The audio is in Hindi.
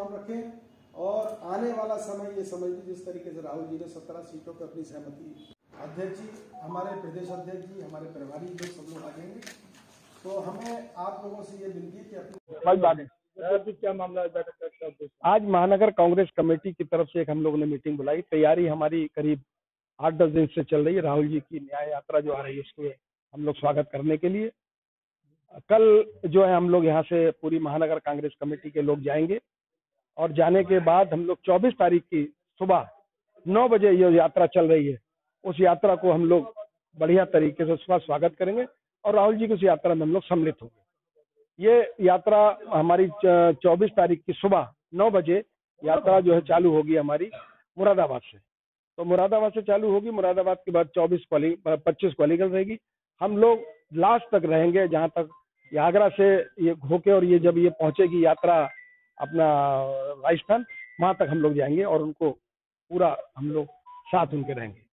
हम रखें और आने वाला समय ये समझ लीजिए जिस तरीके से राहुल जी ने 17 सीटों पर अपनी सहमति, अध्यक्ष जी, हमारे प्रदेश अध्यक्ष जी, हमारे प्रभारी लोग सब लोग आ जाएंगे। तो हमें आप लोगों से ये विनती कि अपनी क्या मामला बैठक आज महानगर कांग्रेस कमेटी की तरफ से एक हम लोगों ने मीटिंग बुलाई। तैयारी हमारी करीब 8-10 दिन से चल रही है। राहुल जी की न्याय यात्रा जो आ रही है उसको हम लोग स्वागत करने के लिए कल जो है हम लोग यहाँ से पूरी महानगर कांग्रेस कमेटी के लोग जाएंगे और जाने के बाद हम लोग 24 तारीख की सुबह 9 बजे ये यात्रा चल रही है, उस यात्रा को हम लोग बढ़िया तरीके से उसका स्वागत करेंगे और राहुल जी की उस यात्रा में हम लोग सम्मिलित होंगे। ये यात्रा हमारी 24 तारीख की सुबह 9 बजे यात्रा जो है चालू होगी हमारी मुरादाबाद से। तो मुरादाबाद से चालू होगी, मुरादाबाद के बाद 25 को अलीगढ़ रहेगी। हम लोग लास्ट तक रहेंगे जहां तक आगरा से ये होके और ये जब ये पहुंचेगी यात्रा अपना राजस्थान, वहां तक हम लोग जाएंगे और उनको पूरा हम लोग साथ उनके रहेंगे।